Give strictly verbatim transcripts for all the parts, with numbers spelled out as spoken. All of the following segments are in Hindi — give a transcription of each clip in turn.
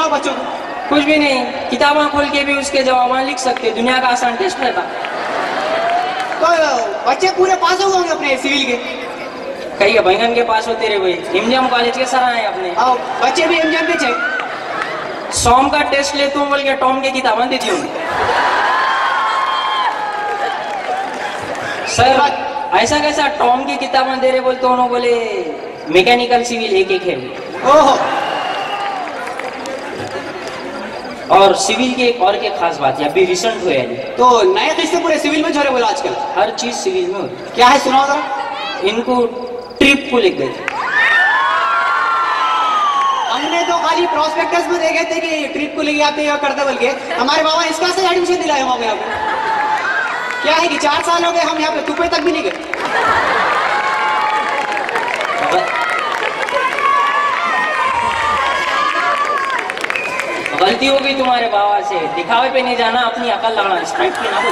सिखाओ बच्चों को। कुछ भी नहीं, किताबें खोल के भी उसके जवाब लिख सकते, दुनिया का आसान टेस्ट रहता। तो बच्चे पूरे पास हो गए अपने सिविल के? कहीं के बैंगन के पास होते रहे भाई, एमजीएम कॉलेज के सर आए अपने। आओ बच्चे भी एमजीएम के छे। सोम का टेस्ट ले तू बोल के टॉम की किताबें देती हूँ सर। ऐसा कैसा टॉम की किताबें दे रहे बोलते उन्होंने बोले मैकेनिकल सिविल एक एक है। ओहो। और सिविल की एक और के खास बात है, अभी रिसेंट हुए है तो नए किस्से पूरे सिविल में छोड़े बोला आजकल। हर चीज सिविल में होती। क्या है सुनाओ जरा। इनको ट्रिप को लिख गए थे। हमने तो खाली प्रोस्पेक्टस में देखे थे कि ट्रिप को लेके आते हैं करते बोल के। हमारे बाबा इसका से एडमिशन दिलाए वहां पे आपको। क्या है कि चार साल हो गए हम यहाँ पे तुपे तक भी नहीं गए। गलती हो गई तुम्हारे बाबा से, दिखावे पे नहीं जाना, अपनी अकल लगाना, स्ट्राइक पे ना बोल।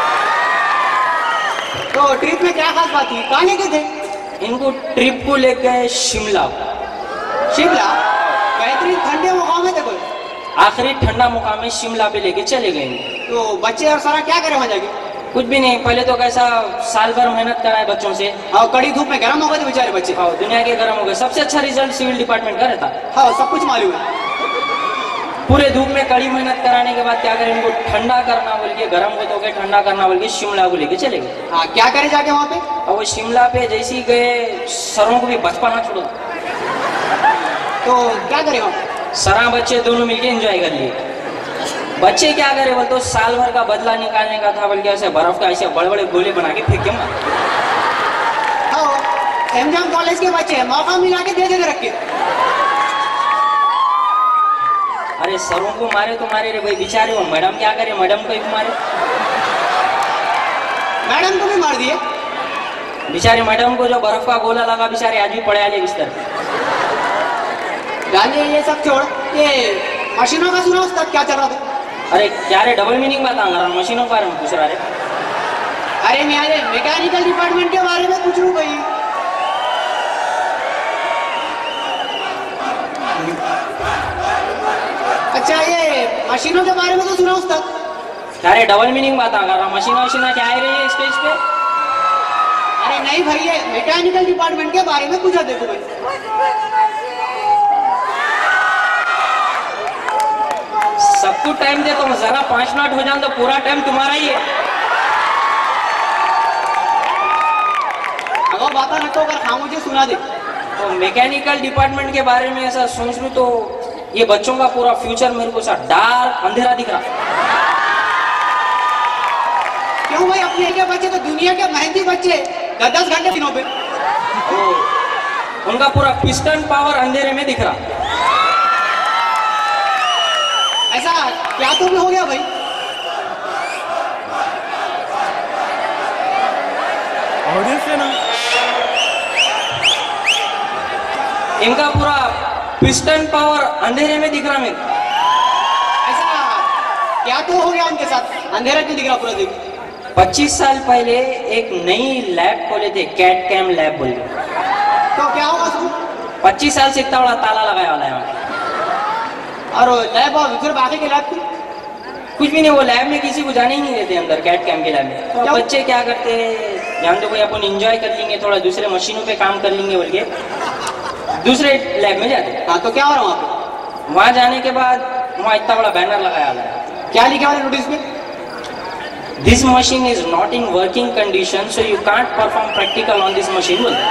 तो ट्रिप में क्या खास बात थी, कहाँ लेके थे? इनको ट्रिप को ले गए शिमला। शिमला बेहतरीन ठंडे मुकाम है देखो। आखिरी ठंडा मुकाम है, शिमला पे लेके चले गए। तो बच्चे और सारा क्या करे वहां जाके? कुछ भी नहीं, पहले तो कैसा साल भर मेहनत कराए बच्चों से। हाँ कड़ी धूप में गर्म हो गए बेचारे बच्चे। हाँ दुनिया के गर्म हो गए। सबसे अच्छा रिजल्ट सिविल डिपार्टमेंट का रहता। हाँ सब कुछ मालूम है। पूरे धूप में कड़ी मेहनत कराने के बाद क्या करें, इनको ठंडा करना बोल के, गर्म को तो ठंडा करना बोल के शिमला को लेके चले गए। हाँ क्या करे जाके वहाँ पे? और वो शिमला पे जैसे ही गए, सरों को भी बचपना छोड़ो। तो क्या करे वहाँ? सरा बच्चे दोनों मिलके एंजॉय कर लिए। बच्चे क्या करे बोल तो साल भर का बदला निकालने का था बोल के ऐसे बर्फ का ऐसे बड़े बड़े गोले बना के फेंक के मार। हाँ एमजीएम कॉलेज के बच्चे मौका मिला के दे दे रख के। अरे सरों को मारे तो मारे रे भाई, बेचारे वो मैडम क्या करे, मैडम को ही मारे। मैडम को भी मार दिए बेचारे मैडम को जो बर्फ का गोला लगा, बेचारे आज भी पड़े आले बिस्तर। गाने ये सब छोड़, ये मशीनों का सुना उसका क्या चल रहा था? अरे क्या रे डबल मीनिंग बात आ रहा, मशीनों के बारे में पूछ रहा रे। अरे मैं अरे मैकेनिकल डिपार्टमेंट के बारे में पूछ लूं भाई। अच्छा ये मशीनों के बारे में तो सुना उसका। अरे डबल मीनिंग बात आ रहा, मशीना वशीना क्या है रे स्टेज पे? अरे नहीं भाई ये मैकेनिकल डिपार्टमेंट के बारे में पूछा देखो भाई। सबको टाइम दे तो जरा पांच मिनट हो जाए तो पूरा टाइम तुम्हारा ही है। अगर बात न तो अगर खामोशी सुना दे। तो मैकेनिकल डिपार्टमेंट के बारे में ऐसा सोच लूं तो ये बच्चों का पूरा फ्यूचर मेरे को सा डार्क अंधेरा दिख रहा। क्यों भाई, अपने के बच्चे तो दुनिया के मेहनती बच्चे दस दस घंटे दिनों पे। उनका पूरा पिस्टन पावर अंधेरे में दिख रहा। ऐसा क्या तो भी हो गया भाई? ऑडियंस है ना, इनका पूरा पिस्टन पावर अंधेरे में दिख रहा मेरे। ऐसा क्या तो हो गया उनके साथ, अंधेरा क्यों दिख रहा पूरा दिन? पच्चीस साल पहले एक नई लैब खोले थे, कैट कैम लैब बोल के। तो क्या होगा उसको? पच्चीस साल से इतना बड़ा ताला लगाया वाला है। और लैब और फिर बाकी के लैब की कुछ भी नहीं, वो लैब में किसी को जाने ही नहीं देते अंदर, कैट कैम के लैब में। तो बच्चे क्या करते हैं जान दो भाई, अपन एंजॉय कर लेंगे, थोड़ा दूसरे मशीनों पे काम कर लेंगे बोल के दूसरे लैब में जाते। हाँ तो क्या हो रहा वहाँ पे? वहां जाने के बाद वहां इतना बड़ा बैनर लगाया हुआ है। क्या लिखा हुआ नोटिस पे? This machine is not in working condition so you can't perform practical on this machine बोल।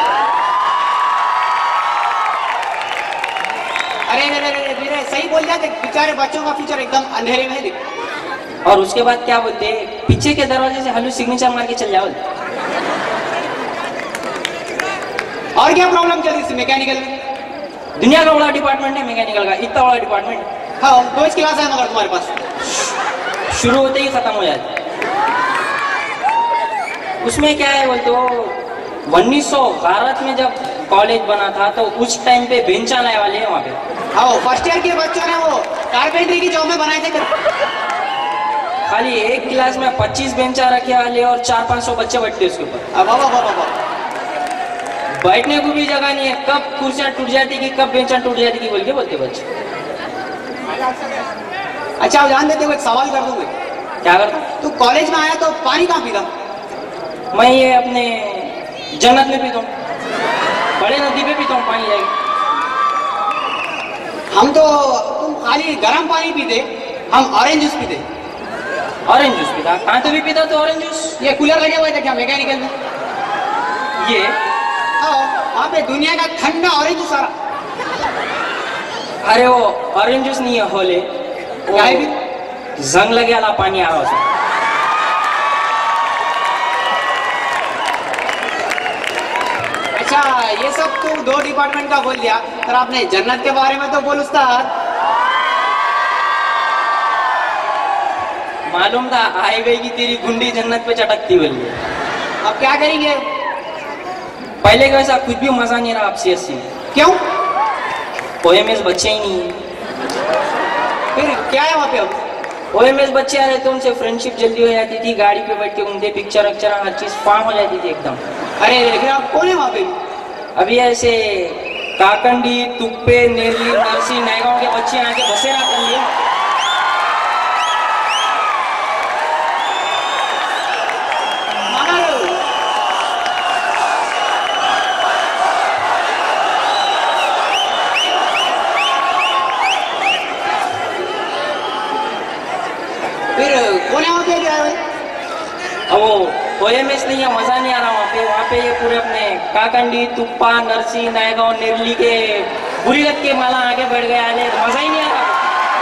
अरे अरे अरे अरे सही बोल जाते, बेचारे बच्चों का फ्यूचर एकदम अंधेरे में है। और उसके बाद क्या बोलते, पीछे के दरवाजे से हलू सिग्नेचर मार के चल जाओ। और क्या प्रॉब्लम चल रही थी मैकेनिकल में? दुनिया का बड़ा डिपार्टमेंट है मैकेनिकल का, इतना बड़ा डिपार्टमेंट। हाँ दो इस क्लास है मगर तुम्हारे पास शुरू होते ही खत्म हो जाते। उसमें क्या है बोल तो उन्नीस सौ बारह में जब कॉलेज बना था तो उस टाइम पे बेंचा लाए वाले हैं वहाँ पे। हाँ फर्स्ट ईयर के बच्चों ने वो कारपेंटरी की जॉब में बनाए थे। खाली एक क्लास में पच्चीस बेंचा रखे वाले और चार पाँच सौ बच्चे बैठते उसके ऊपर। वाह वाह वाह वाह, बैठने को भी जगह नहीं है, कब कुर्सियां टूट जाती की कब बेंचा टूट जाती की बोल के बोलते बच्चे। अच्छा आप जान देते हो, एक सवाल कर दूंगा। क्या करता? तू कॉलेज में आया तो पानी कहाँ पीता? मैं ये अपने जन्नत में पीता हूँ, बड़े नदी पे पीता हूँ पानी जाएगी। हम तो तुम खाली गर्म पानी पीते, हम ऑरेंज जूस पीते। ऑरेंज जूस पीता? कहाँ तो भी पीता तो ऑरेंज जूस। ये कूलर लगे हुए थे क्या मैकेनिकल में? ये वहाँ पे दुनिया का ठंडा ऑरेंज जूस आ रहा। अरे वो ऑरेंज जूस नहीं है, होले क्या है भी? जंग लगे वाला पानी आ रहा उसमें। अच्छा ये सब तू दो डिपार्टमेंट का बोल दिया, पर आपने जन्नत के बारे में तो बोल उस्ताद। मालूम था आए गई कि तेरी गुंडी जन्नत पे चटकती बोली। अब क्या करेंगे? पहले का वैसा कुछ भी मजा नहीं रहा आप सी एस सी में। क्यों? ओएमएस बच्चे ही नहीं है। फिर क्या है वहाँ पे अब? ओएमएस बच्चे आ रहे थे, उनसे फ्रेंडशिप जल्दी हो जाती थी, गाड़ी पे बैठ के घूमते, पिक्चर अक्चर हर चीज फार्म हो जाती थी एकदम। अरे लेकिन आप कौन है वहाँ पे? अभी ऐसे काकंडी, तुप्पे, नेरली, नरसी, नायगांव के बच्चे आके बसेरा कर लिए। फिर कौन है वहाँ पे क्या है? अब वो ओएमएस नहीं है, मजा नहीं आ रहा वहाँ पे। वहाँ पे ये पूरे अपने काकंडी, तुप्पा, नरसी, नायगांव, नेरली के बुरी लत के माला आगे बढ़ गया है, मजा ही नहीं आ रहा।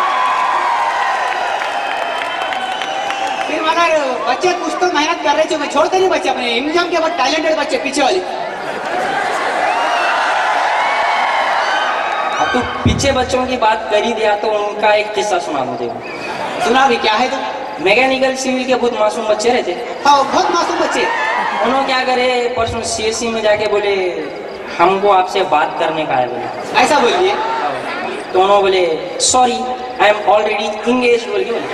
फिर मगर बच्चे कुछ तो मेहनत कर रहे थे, मैं छोड़ते नहीं बच्चे अपने एग्जाम के बाद, टैलेंटेड बच्चे पीछे वाले। अब तू पीछे बच्चों की बात कर ही दिया तो उनका एक किस्सा सुना मुझे। सुना भी, क्या है तो? मैकेनिकल सिविल के बहुत मासूम बच्चे रहते। हाँ बहुत मासूम बच्चे। उन्होंने क्या करे, परसों सीएससी में जाके बोले हमको आपसे बात करने का है बोले। ऐसा बोलिए? तो उन्होंने बोले sorry I am already engage बोल के बोले।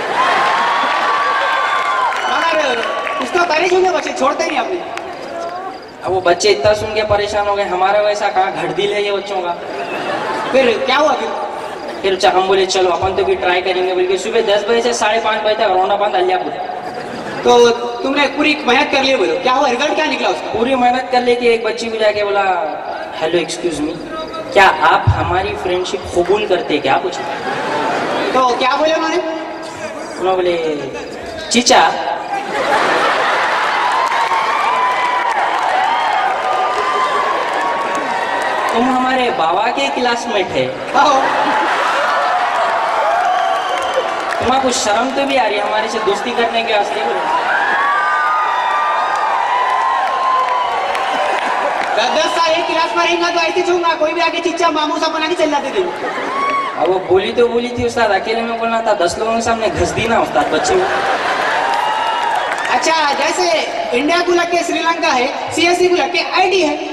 मगर कुछ तो करे होंगे बच्चे, छोड़ते नहीं अपने। अब वो बच्चे इतना सुन के परेशान हो गए, हमारा वैसा कहाँ घट दिल है ये बच्चों का। फिर क्या हुआ? फिर फिर हम बोले चलो अपन तो भी ट्राई करेंगे बोल के सुबह दस बजे से साढ़े पाँच बजे तक रौना पान अलियापुर। तो तुमने पूरी मेहनत कर ली, बोलो क्या हुआ, रिजल्ट क्या निकला उसका? पूरी मेहनत कर लेके एक बच्ची को जाके बोला हेलो एक्सक्यूज मी, क्या आप हमारी फ्रेंडशिप कबूल करते क्या? कुछ तो क्या बोले उन्होंने? उन्होंने बोले चीचा तुम हमारे बाबा के क्लासमेट है, तुम्हें कुछ शर्म तो भी आ रही है हमारे से दोस्ती करने के वास्ते? दस दस साल एक क्लास में रहेगा तो ऐसे छूंगा, कोई भी आगे चिच्चा मामू सा बना के चल जाते थे। अब वो बोली तो बोली थी उस्ताद, अकेले में बोलना था, दस लोगों के सामने घस दी ना उस्ताद बच्चे को। अच्छा जैसे इंडिया को लग के श्रीलंका है, सीएससी को लग के आईडी है,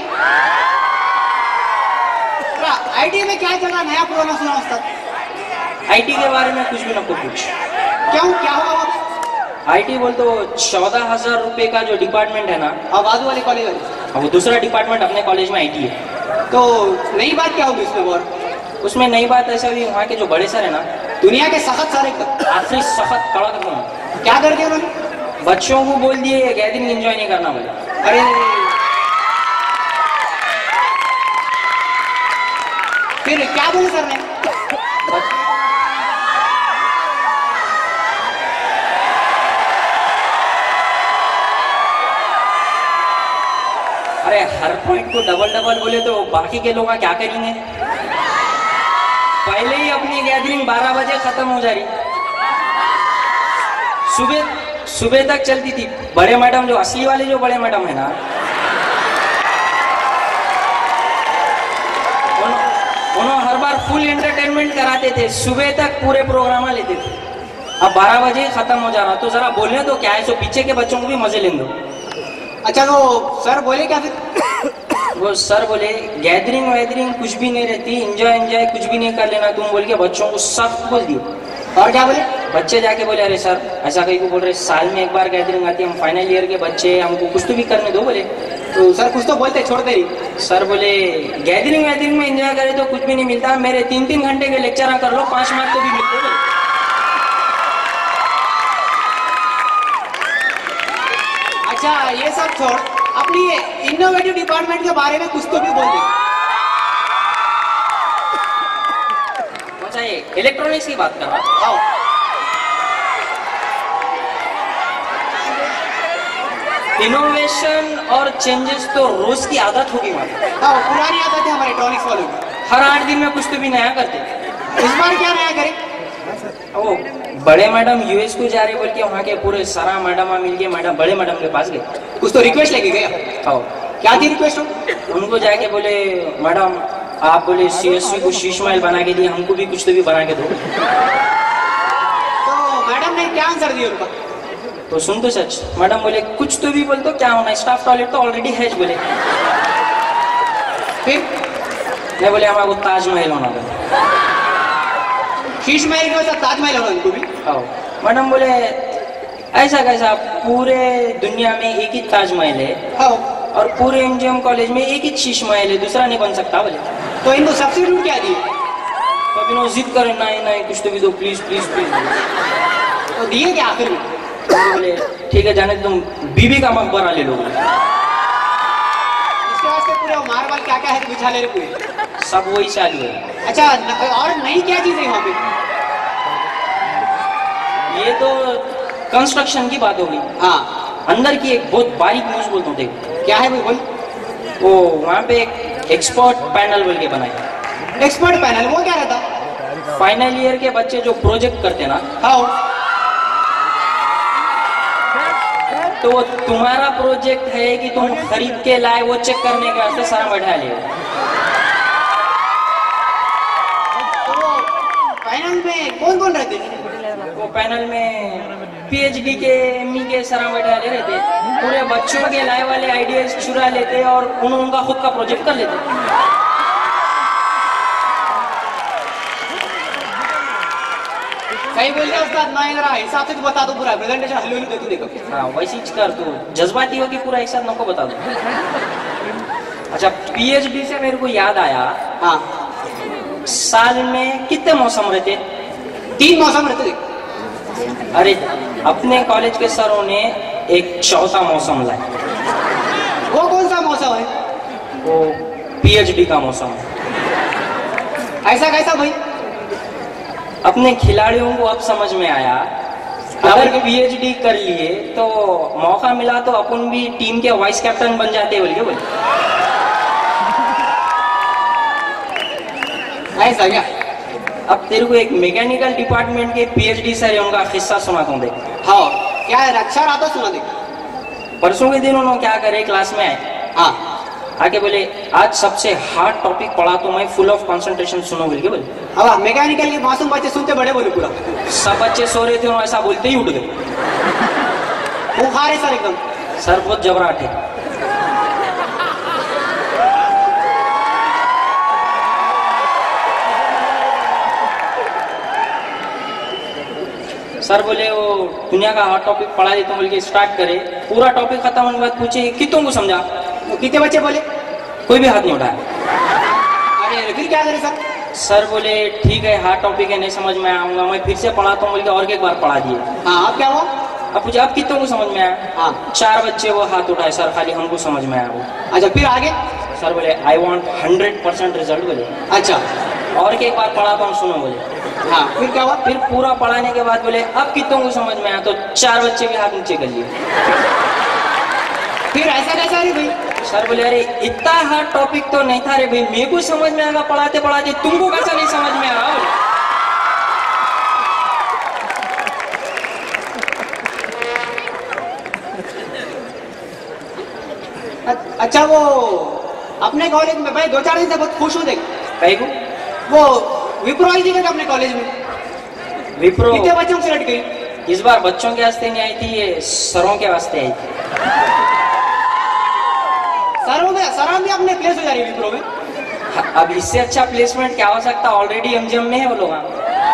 आईटी में क्या चल रहा, नया पुराना सुना उस्ताद? आईटी के बारे में कुछ भी ना पूछ। क्यों, क्या होगा? आईटी बोल तो चौदह हजार रुपए का जो डिपार्टमेंट है ना, अब बाजू वाले कॉलेज वाले, अब वो दूसरा डिपार्टमेंट अपने कॉलेज में आईटी है। तो नई बात क्या होगी उसमें? और उसमें नई बात ऐसा हुई, वहाँ के जो बड़े सर है ना, दुनिया के सख्त सारे आखिरी सख्त कड़क थे। क्या कर दिया उन्होंने? बच्चों को बोल दिए गैदरिंग एंजॉय नहीं करना बोले। अरे फिर क्या बोले सर ने? अरे हर पॉइंट को डबल डबल बोले तो बाकी के लोग क्या करेंगे? पहले ही अपनी गैदरिंग बारह बजे खत्म हो जा रही, सुबह सुबह तक चलती थी। बड़े मैडम जो असली वाले जो बड़े मैडम है ना, उन्होंने हर बार फुल एंटरटेनमेंट कराते थे, सुबह तक पूरे प्रोग्राम लेते थे। अब बारह बजे खत्म हो जा रहा, तो जरा बोलने तो क्या है, सो पीछे के बच्चों को भी मजे लेने दो। अच्छा तो सर बोले क्या फिर? वो सर बोले गैदरिंग वैदरिंग कुछ भी नहीं रहती, एंजॉय एंजॉय कुछ भी नहीं कर लेना तुम बोल के बच्चों को सख्त बोल दिए। और क्या बोले? बच्चे जाके बोले अरे सर ऐसा कहीं को बोल रहे, साल में एक बार गैदरिंग आती है, हम फाइनल ईयर के बच्चे, हमको कुछ तो भी करने दो बोले। तो सर कुछ तो बोलते, छोड़ते नहीं। सर बोले गैदरिंग वैदरिंग में एंजॉय करे तो कुछ भी नहीं मिलता, मेरे तीन तीन घंटे के लेक्चर कर लो, पांच मार्क तो भी मिलते। छोड़, अपनी इनोवेटिव डिपार्टमेंट के बारे में कुछ तो भी बोल दे। अच्छा, ये इलेक्ट्रॉनिक्स की बात कर रहा हूँ। आओ। इनोवेशन और चेंजेस तो रोज की आदत होगी हमारी। हाँ, पुरानी आदत है हमारे इलेक्ट्रॉनिक्स वालों की। हर आठ दिन में कुछ तो भी नया करते। इस बार क्या नया करें? वो बड़े मैडम यूएस को जा रहे बोल के वहाँ के पूरे सारा मैडम मिल के मैडम बड़े मैडम के पास गए। कुछ तो रिक्वेस्ट लेके गया। आओ। क्या थी रिक्वेस्ट? उनको जाके बोले मैडम आप बोले सीएसवी को शीश महल बना के दिए, हमको भी कुछ तो भी बना के दो। तो मैडम ने क्या आंसर दिया उनका? तो सुन तो सच, मैडम बोले कुछ तो भी बोल तो क्या होना, स्टाफ टॉयलेट तो ऑलरेडी है बोले। फिर मैं बोले हमारे को ताजमहल होना बोले। शीश महल के वजह ताजमहल होना उनको भी। आओ। मैडम बोले ऐसा कैसा, पूरे दुनिया में एक ही ताजमहल है हाँ। और पूरे एमजीएम कॉलेज में एक ही शीश महल है, दूसरा नहीं बन सकता बोले। तो इनको सब्सिट्यूट क्या दिए? तो अभी जिद करे नहीं नहीं कुछ तो भी दो प्लीज प्लीज प्लीज। तो दिए क्या आखिर में? बोले ठीक है जाने तुम बीबी का मकबरा ले लो। इसके वास्ते पूरे मार्बल क्या क्या है बिछा ले रहे पूरे। सब वही चालू है। अच्छा, न, और नई क्या चीज है वहाँ पे? ये तो कंस्ट्रक्शन की बात होगी। हाँ। अंदर की एक बहुत बारीक न्यूज बोलता हूँ, देखो क्या है भाई बोल? वो वहाँ पे एक एक्सपर्ट पैनल बोल के बनाए। एक्सपर्ट पैनल वो क्या रहता? फाइनल ईयर के बच्चे जो प्रोजेक्ट करते ना, हाँ। तो वो तुम्हारा प्रोजेक्ट है कि तुम खरीद के लाए, वो चेक करने के वास्ते सारा बैठा लिया। तो पैनल में कौन कौन रहते हैं? वो पैनल में पीएचडी के एमई के सारा बैठा ले रहते, पूरे बच्चों के लाए वाले आइडियाज चुरा लेते और उन उनका खुद का प्रोजेक्ट कर लेते। सही बोल रहे हो उस्ताद, मैं जरा हिसाब से तो बता दो पूरा प्रेजेंटेशन हल्लू हल्लू दे तू देखो। हाँ वैसे ही कर, तू जज्बाती हो कि पूरा एक साथ नको बता दो। अच्छा, पीएचडी से मेरे को याद आया, हाँ। साल में कितने मौसम रहते? तीन मौसम रहते थे। अरे अपने कॉलेज के सरों ने एक चौथा मौसम लाया। वो कौन सा मौसम है? वो पीएचडी का मौसम है। ऐसा कैसा भाई? अपने खिलाड़ियों को अब समझ में आया, अगर पीएचडी कर लिए तो मौका मिला तो अपन भी टीम के वाइस कैप्टन बन जाते बोल के बोले। ऐसा क्या? अब तेरे को एक मैकेनिकल डिपार्टमेंट के पीएचडी सर है, उनका किस्सा सुनाता हूँ देख। हाँ, क्या है? अच्छा रहा तो सुना दे। परसों के दिन उन्होंने क्या करे, क्लास में आए, हाँ। आके बोले आज सबसे हार्ड टॉपिक पढ़ा तो मैं फुल ऑफ कंसंट्रेशन सुनो बोल के बोले। अब मैकेनिकल के मासूम बच्चे सुनते बड़े बोले पूरा। सब बच्चे सो रहे थे, उन्होंने ऐसा बोलते ही उठ गए। बुखार है सर एकदम। सर बहुत जबराट है। सर बोले वो दुनिया का हॉट टॉपिक पढ़ा देता हूँ बोल के स्टार्ट करे, पूरा टॉपिक खत्म होने के बाद पूछे कितनों को समझा? वो कितने बच्चे बोले? कोई भी हाथ नहीं उठाया। अरे फिर क्या करे सर? सर बोले ठीक है हार्ड टॉपिक है, नहीं समझ में आऊंगा, मैं फिर से पढ़ाता हूँ बोल के और एक बार पढ़ा दिए। हाँ, अब क्या हुआ? अब पूछे अब कितनों को समझ में आया? हाँ। चार बच्चे वो हाथ उठाए, सर खाली हमको समझ में आया वो। अच्छा, फिर आगे? सर बोले I want hundred percent result बोले। अच्छा। और एक बार पढ़ाता हूँ सुनो बोले। हाँ, फिर क्या हुआ? फिर पूरा पढ़ाने के बाद बोले अब कितनों को समझ में आया, तो चार बच्चे भी हाथ नीचे कर लिए। फिर ऐसा कैसा है भाई? सर बोले अरे इतना हार्ड टॉपिक तो नहीं था रे भाई, मेरे को समझ में आएगा पढ़ाते पढ़ाते, तुमको कैसा नहीं समझ में आया? अच्छा, वो अपने कॉलेज में भाई दो चार दिन से बहुत खुश हूँ देख। कहीं को वो विप्रो आई थी क्या अपने कॉलेज में? विप्रो कितने बच्चों को सिलेक्ट करी? इस बार बच्चों के वास्ते नहीं आई थी, ये सरों के वास्ते आई थी। सरों में सरों में अपने प्लेस हो जा रही है विप्रो में। अब इससे अच्छा प्लेसमेंट क्या हो सकता, ऑलरेडी एमजीएम में है वो लोग।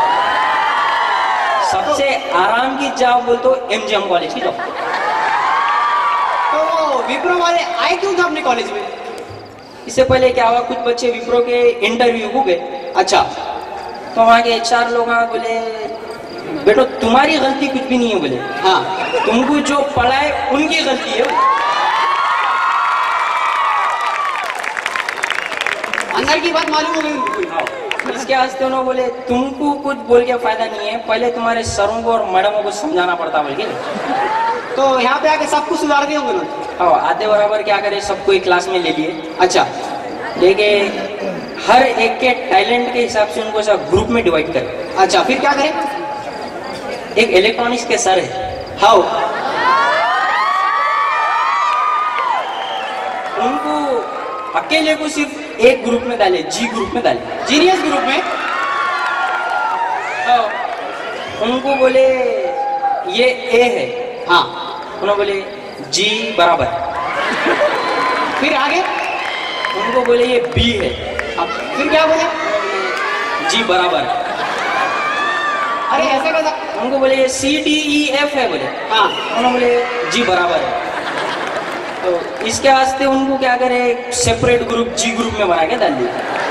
सबसे आराम की जॉब बोल तो एमजीएम कॉलेज की जॉब। तो वो विप्रो वाले आए क्यों थे अपने कॉलेज में? इससे पहले क्या हुआ, कुछ बच्चे विप्रो के इंटरव्यू को गए। अच्छा। तो वहाँ के एचआर लोग बोले बेटो तुम्हारी गलती कुछ भी नहीं है बोले, हाँ। तुमको जो पढ़ा है उनकी गलती है। अंदर की बात मालूम हो गई उनको पूरी। हाँ, इसके वास्ते उन्होंने बोले तुमको कुछ बोल के फायदा नहीं है, पहले तुम्हारे सरों को और मैडमों को समझाना पड़ता बोल के। तो यहाँ पे आके सब कुछ सुधार दिए होंगे उन्होंने। हाँ, आधे बराबर क्या करे, सबको एक क्लास में ले लिए। अच्छा, लेके हर एक के टैलेंट के हिसाब से उनको सब ग्रुप में डिवाइड करे। अच्छा, फिर क्या करें? एक इलेक्ट्रॉनिक्स के सर है, हाँ, उनको अकेले को सिर्फ एक ग्रुप में डाले, जी ग्रुप में डाले, जीनियस ग्रुप में। तो उनको बोले ये ए है, हाँ, उन्होंने बोले जी बराबर। फिर आगे? उनको बोले ये बी है, अब फिर क्या बोले? जी बराबर। अरे ऐसे कैसा? उनको बोले ये सी डी ई एफ है, बोले हाँ, उन्होंने बोले जी बराबर है। तो इसके वास्ते उनको क्या करे, सेपरेट ग्रुप जी ग्रुप में बना के डाल दिया।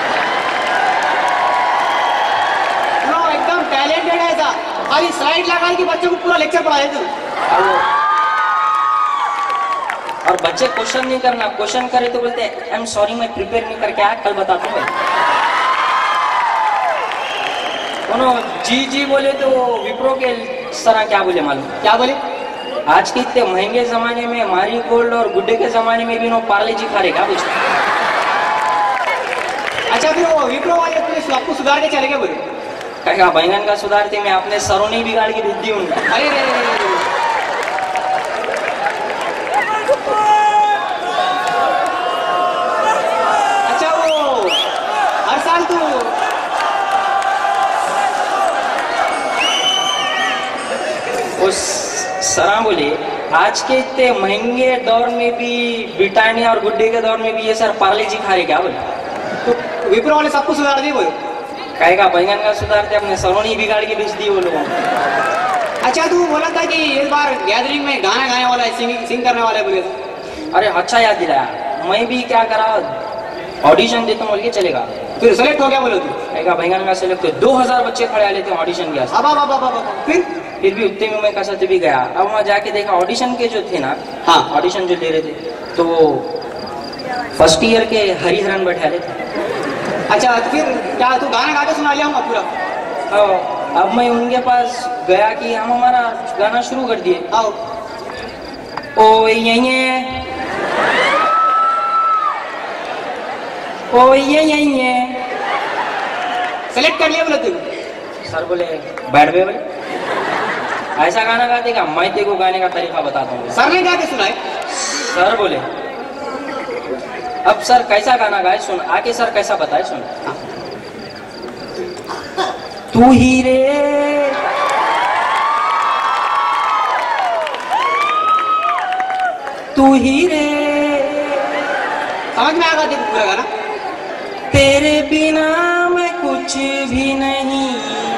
नो, एकदम टैलेंटेड है ऐसा। खाली स्लाइड लगा के बच्चों को पूरा लेक्चर पढ़ा देते हो। और वो- और बच्चे क्वेश्चन नहीं करना, क्वेश्चन करे तो बोलते आई एम सॉरी मैं प्रिपेयर नहीं करके आया, कल बताता हूँ। उन्होंने जी जी बोले तो विप्रो के सर क्या बोले मालूम? क्या बोले? आज के इतने महंगे जमाने में मारी गोल्ड और गुड्डे के जमाने में भी नो पार्ले जी खा रहे, क्या पूछे? अच्छा, फिर वो विप्रो वाले पुलिस आपको सुधार के चले गए बोले? कहेगा बैंगन का सुधारते मैं अपने सरों ने बिगाड़ के भेज दी उनको। अरे रे रे रे रे। अच्छा, वो हर साल तो उस सरा बोले आज के इतने महंगे दौर में भी ब्रिटानिया और गुड्डे के दौर में भी ये सर पार्ले जी खा रहे, क्या बोले? तो विप्रो वाले सबको सुधार दिए बोले? कहेगा बैंगन का सुधारते अपने सरों ने बिगाड़ के भेज दी वो लोगों को। अच्छा, तू बोला था कि इस बार गैदरिंग में गाना गाने वाला है, सिंगिंग सिंग करने वाला है बोले? अरे अच्छा याद दिलाया, मैं भी क्या करा ऑडिशन देता हूँ बोल के चलेगा। फिर सेलेक्ट हो गया बोले तू? कहेगा बैंगन का सेलेक्ट, दो हजार बच्चे खड़े आए थे ऑडिशन के वास्ते। अब अब अब अब अब फिर फिर भी उतने में मैं कैसा भी गया। अब वहाँ जाके देखा ऑडिशन के जो थे ना, हाँ, ऑडिशन जो दे रहे थे तो वो फर्स्ट ईयर के हरिहरन बैठा रहे थे। अच्छा, तो फिर क्या तू गाना गा के सुना लिया हूँ पूरा? तो अब मैं उनके पास गया कि हम हमारा गाना शुरू कर दिए। आओ। ओ ये ओ ये ये सेलेक्ट कर लिया बोले तू? सर बोले बैठ गए बोले ऐसा गाना गाते का, मैं तेरे को गाने का तरीका बताता हूँ। सर ने गा के सुनाए? सर बोले अब सर कैसा गाना गाए सुन, आके सर कैसा बताए सुन। तू ही रे तू ही रे, समझ में आ गया तेरे को पूरा गाना? तेरे बिना मैं कुछ भी नहीं,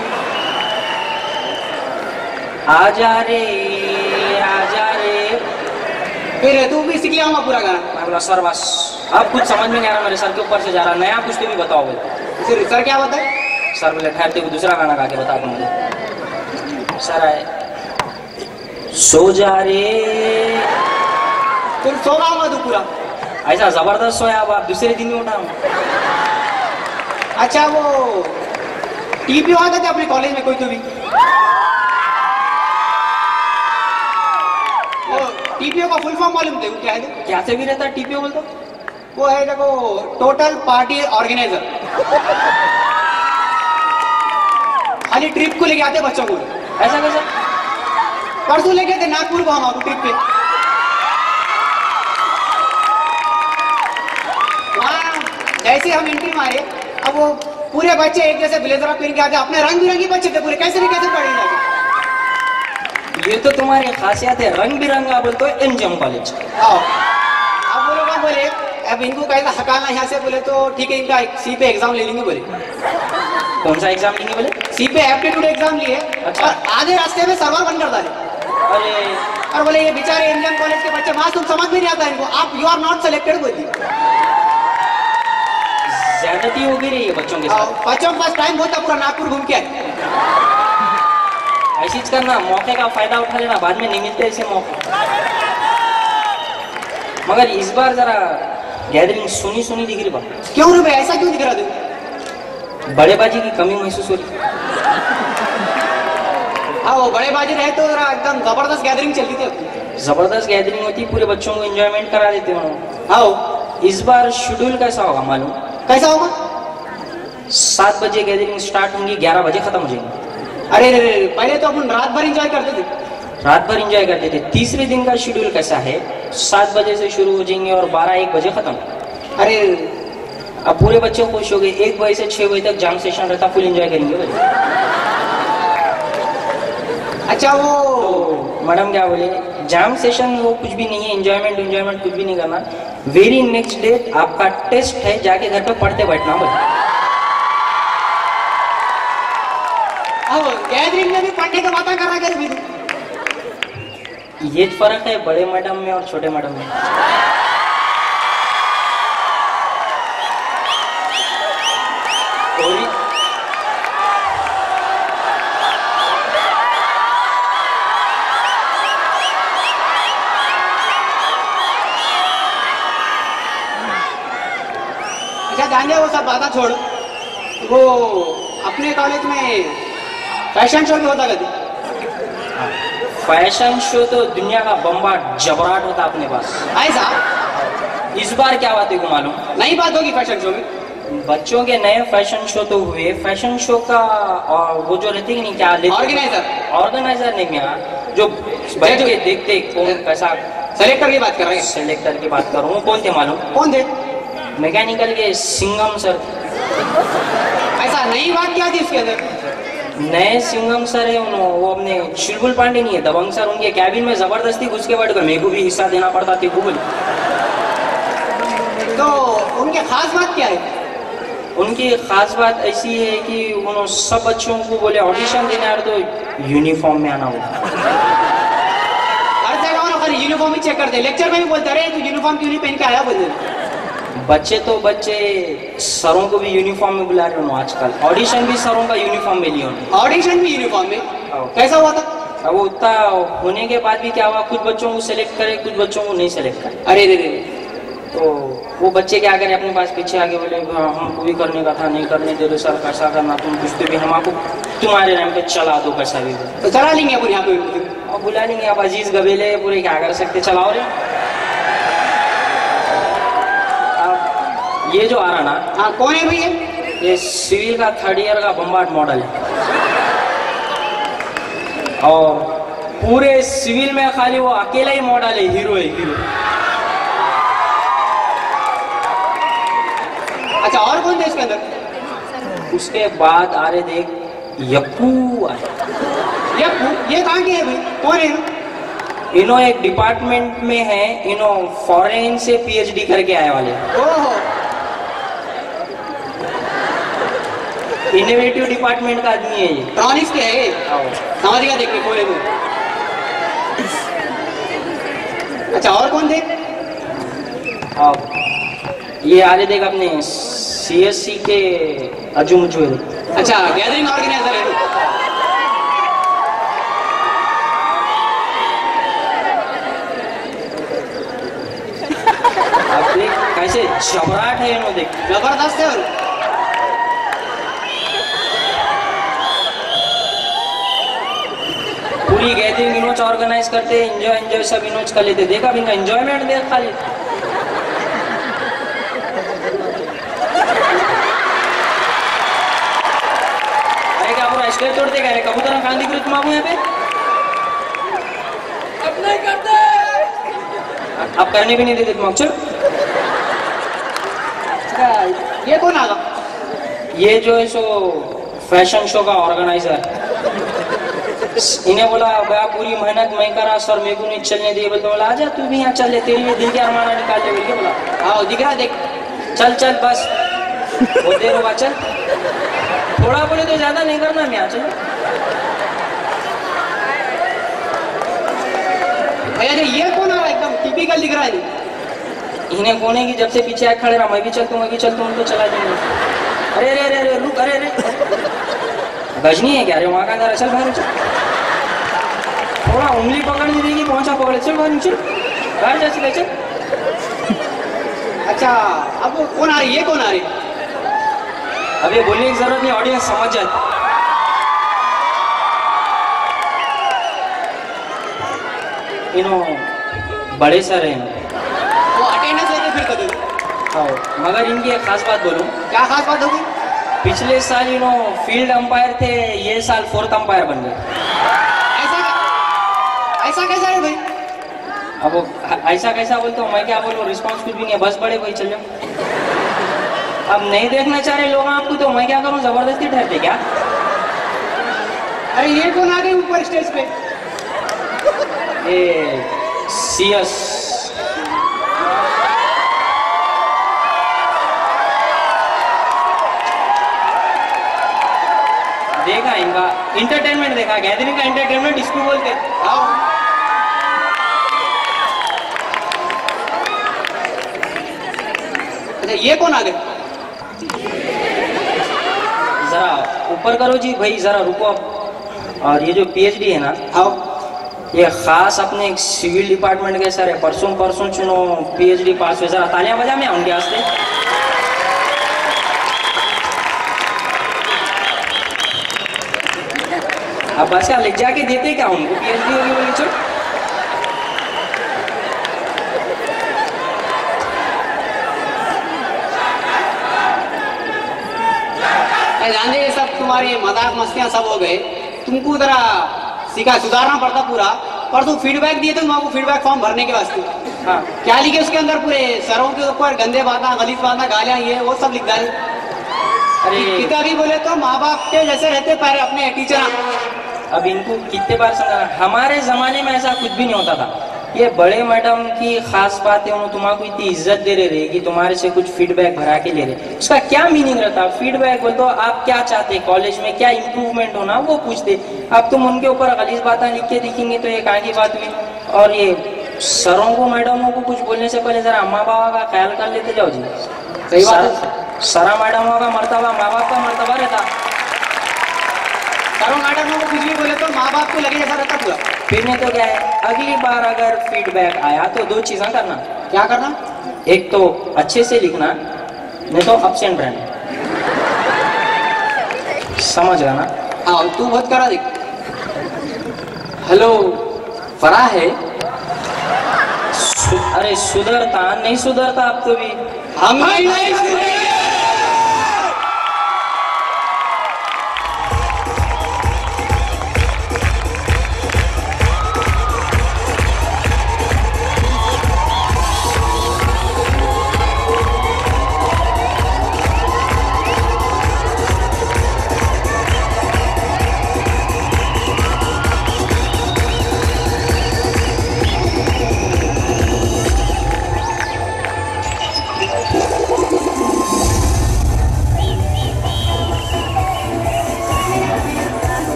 आजा रे आजा रे। फिर तू भी सीख लिया होगा पूरा गाना? मैं बोला सर बस अब कुछ समझ में नहीं आ रहा, मेरे सर के ऊपर से जा रहा, नया कुछ तो भी बताओ बोले। फिर सर क्या बताए? सर बोले ठहर तेरे को दूसरा गाना गा के बता दूँ मुझे। सर आए सो जा रे, फिर सो गाऊंगा तू पूरा? ऐसा जबरदस्त सोया, अब आप दूसरे दिन ही उठा। अच्छा, वो टीपीओ आता था अपने कॉलेज में कोई तो भी? वो टीपीओ का फुल फॉर्म मालूम थे? वो क्या है? क्या से भी रहता है टीपीओ बोलता? वो है देखो टोटल पार्टी ऑर्गेनाइजर। खाली ट्रिप को लेके आते बच्चों को। ऐसा कैसा? परसों लेके थे नागपुर को हम आपको ट्रिप पे। वहाँ जैसे हम एंट्री मारे, अब वो पूरे बच्चे एक जैसे ब्लेजर पहन के आते, अपने रंग बिरंगी बच्चे थे पूरे, कैसे नहीं कैसे पढ़े जाते। ये तो तुम्हारी खासियत है, रंग बिरंगा बोलते हो एमजीएम कॉलेज। आओ, अब वो लोग क्या बोले, अब इनको कैसा हटाना यहाँ से बोले तो ठीक है, इनका सी पे एग्जाम ले लेंगे बोले। कौन सा एग्जाम लेंगे बोले? सी पे एप्टीट्यूड एग्जाम लिए। अच्छा। और आधे रास्ते में सर्वर बंद कर डाले। अरे और बोले ये बेचारे इंडियन कॉलेज के बच्चे, वहां तुम समझ में नहीं आता इनको, आप यू आर नॉट सिलेक्टेड बोल दी। ज्यादती हो भी रही है बच्चों के साथ। बच्चों के पास टाइम होता पूरा नागपुर घूम के आए। ऐसी चीज करना, मौके का फायदा उठा लेना, बाद में नहीं मिलते ऐसे मौके। मगर इस बार जरा गैदरिंग सुनी सुनी दिख रही बा। क्यों रे भाई, ऐसा क्यों दिख रहा तू? बड़ेबाजी की कमी महसूस हो रही। हाँ, वो बड़े बाजी रहे तो जरा एकदम जबरदस्त गैदरिंग चलती थी अपनी। जबरदस्त गैदरिंग होती, पूरे बच्चों को एंजॉयमेंट करा देते हो। हाँ, इस बार शेड्यूल कैसा होगा मालूम? कैसा होगा? सात बजे गैदरिंग स्टार्ट होंगी, ग्यारह बजे खत्म हो जाएंगी। अरे रे रे, पहले तो अपन रात भर एंजॉय करते थे। रात भर एंजॉय करते थे। तीसरे दिन का शेड्यूल कैसा है? सात बजे से शुरू हो जाएंगे और बारह एक बजे खत्म। अरे अब पूरे बच्चे खुश हो गए। एक बजे से छह बजे तक जाम सेशन रहता, फुल एंजॉय करेंगे भाई। अच्छा, वो तो मैडम क्या बोले, जाम सेशन वो कुछ भी नहीं है, एंजॉयमेंट एंजॉयमेंट कुछ भी नहीं करना। वेरी नेक्स्ट डे आपका टेस्ट है, जाके घर पे पढ़ते बैठना बोले। अब गैदरिंग में भी पढ़ने का बात कर रहा है भी। ये फर्क है बड़े मैडम में और छोटे मैडम में। और अच्छा, ध्यान दे, वो सब बातें छोड़। वो अपने कॉलेज में फैशन शो भी होता कभी? फैशन शो तो दुनिया का बम्बाट जबराट होता अपने पास। ऐसा इस बार क्या बात है को मालूम? नई बात होगी फैशन शो में। बच्चों के नए फैशन शो तो हुए। फैशन शो का और वो जो रहती है नहीं क्या ऑर्गेनाइजर ऑर्गेनाइजर नहीं यार, जो बैठ के देखते कौन कैसा। सेलेक्टर की बात कर रहे हैं? सेलेक्टर की बात कर रहा हूँ। कौन थे मालूम? कौन थे? मैकेनिकल के सिंगम सर। ऐसा नई बात क्या थी उसके अंदर? नए सिंगम सर है उन्होंने, वो अपने चुलबुल पांडे नहीं है, दबंग सर, उनके कैबिन में जबरदस्ती घुस के बैठ कर मेरे को भी हिस्सा देना पड़ता थी गूगल। तो उनके खास बात क्या है? उनकी खास बात ऐसी है कि उन्होंने सब बच्चों को बोले ऑडिशन देने आ रहे तो यूनिफॉर्म में आना होगा। हर जगह उन्होंने खाली यूनिफॉर्म ही चेक करते। लेक्चर में भी बोलते रहे तू यूनिफॉर्म क्यों नहीं पहन के आया बोलते। बच्चे तो बच्चे सरों को भी यूनिफॉर्म में बुला रहे हो आजकल। ऑडिशन भी सरों का यूनिफॉर्म में लिया। ऑडिशन भी यूनिफॉर्म में? कैसा हुआ था? अब वो उतना होने के बाद भी क्या हुआ, कुछ बच्चों को सिलेक्ट करे, कुछ बच्चों को नहीं सिलेक्ट करे। अरे रे रे, तो वो बच्चे क्या करें, अपने पास पीछे आगे बोले हमको भी करने का था, नहीं करने दे रहे सर, कैसा करना, तुम पूछते भी हम आपको तुम्हारे नाम पे चला दो कैसा भी। तो चला लेंगे अपन यहाँ पे और बुला लेंगे। आप अजीज गबेले पूरे क्या कर सकते, चलाओ रे। ये जो आ रहा ना, हाँ कौन है भैया? ये सिविल का थर्ड ईयर का बम्बाट मॉडल है और पूरे सिविल में खाली वो अकेला ही मॉडल है, हीरो है हीरो। अच्छा, और कौन थे इसके अंदर? उसके बाद आ रहे देख यप्पू आए। यप्पू? ये कहाँ के है भाई, कौन है? इनो एक डिपार्टमेंट में है, इनो फॉरेन से पीएचडी करके आए वाले। ओहो, इनोवेटिव डिपार्टमेंट का आदमी है ये। ट्रॉनिक्स के है? समझ गया, देखने कौन है वो। अच्छा, और कौन थे? अब ये आ रहे देख अपने सीएससी के अजुमुजु। अच्छा, गैदरिंग ऑर्गेनाइजर है। अब देख कैसे जबराट है इन्हों, देख जबरदस्त है। और पूरी गैदरिंग इनोच ऑर्गेनाइज करते, एंजॉय एंजॉय सब इनोच कर लेते। देखा भी इनका एंजॉयमेंट देख खाली। अरे क्या पूरा स्टेज तोड़ते क्या रे, कबूतर कान दिख रही तुम आपको यहाँ पे? अब नहीं करते, अब करने भी नहीं देते तुम। चल, ये कौन आगा? ये जो है सो फैशन शो का ऑर्गेनाइजर। इन्हें बोला भैया पूरी मेहनत मैं करा सर, मेरे को नहीं चलने दिए। बोलते बोला आजा तू भी यहाँ चल ले, तेरे लिए दिल के अरमाना निकाल ले। बोल बोला हाँ दिख रहा, देख चल चल बस बहुत देर होगा, चल थोड़ा बोले तो ज्यादा नहीं करना। मैं यहाँ चलो भैया जी, ये कौन आ रहा है? एकदम टिपिकल दिख रहा है। इन्हें कोने की जब से पीछे आके खड़े रहा, मैं भी चलता हूँ मैं भी चलता हूँ, उनको चला देंगे। अरे अरे अरे अरे रुक, अरे अरे गजनी है क्या? अरे वहाँ का अंदर, चल बाहर चल। थोड़ा उंगली पकड़ नहीं देगी, पहुंचा पकड़े, चल बाहर चल, बाहर जा चल। अच्छा, अब वो कौन आ रही है? ये कौन आ रही है? अब ये बोलने की जरूरत नहीं, ऑडियंस समझ जाती। इनो बड़े सर हैं, वो अटेंडेंस लेके फिर कर दो। हाँ, मगर इनकी एक खास बात बोलूं, क्या खास बात होगी? पिछले साल इनो फील्ड अंपायर थे, ये साल फोर्थ अंपायर बन गए। ऐसा ऐसा कैसा है भाई? अब वो ऐसा कैसा बोलते हो, मैं क्या बोलूं, रिस्पॉन्स कुछ भी नहीं है, बस बड़े भाई चल जाओ। अब नहीं देखना चाह रहे लोग आपको तो मैं क्या करूं, जबरदस्ती ठहरते क्या? अरे ये कौन आ गई ऊपर स्टेज पे? ये सीएस देखा इनका इंटरटेनमेंट देखा, गैदरिंग का इंटरटेनमेंट इसको बोलते। आओ। अच्छा, ये कौन आ गए? जरा ऊपर करो जी भाई, जरा रुको। और ये जो पीएचडी है ना, आओ। ये खास अपने सिविल डिपार्टमेंट के सर है, परसों परसों चुनो पीएचडी पास हुए, जरा तालियां बजा मैं उनके वास्ते। अब बस क्या ले जाके देते क्या उनको, पीएचडी होगी बोली चलो। मैं जानते ये सब तुम्हारी मजाक मस्तियां सब हो गए, तुमको जरा सिखा सुधारना पड़ता पूरा। पर तुम फीडबैक दिए थे तुमको फीडबैक फॉर्म भरने के वास्ते, हाँ क्या लिखे उसके अंदर? पूरे सरों के ऊपर गंदे बातें, गलीज बातें, गालियां, ये वो सब लिख डाले। अरे पिता भी बोले तो माँ बाप के जैसे रहते पर अपने टीचर। अब इनको कितने बार समझाना, हमारे जमाने में ऐसा कुछ भी नहीं होता था। ये बड़े मैडम की खास बात है, उन्होंने तुम्हारा इतनी इज्जत दे रहे कि तुम्हारे से कुछ फीडबैक भरा के ले रहे। उसका क्या मीनिंग रहता? फीडबैक बोल तो आप क्या चाहते, कॉलेज में क्या इम्प्रूवमेंट होना वो पूछते। अब तुम उनके ऊपर गलीज बातें लिख के दिखेंगे तो एक आगे बात हुई। और ये सरों को मैडमों को कुछ बोलने से पहले जरा अम्मा बाबा का ख्याल कर लेते जाओ जी। सही बात है। सरा मैडमों का मर्तबा माँ बाप का मर्तबा रहता। सरों मैडमों को कुछ भी बोले तो माँ बाप को लगे जैसा रहता पूरा। फिर नहीं तो क्या है, अगली बार अगर फीडबैक आया तो दो चीजें करना। क्या करना? एक तो अच्छे से लिखना, नहीं तो अब्सेंट रहना। समझ गया ना? हाँ, तू बहुत करा देख। हेलो, फरा है? सु, अरे सुधरता नहीं सुधरता अब तो भी हम नहीं नहीं सुधरेंगे।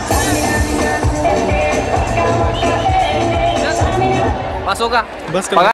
बस होगा, बस कर।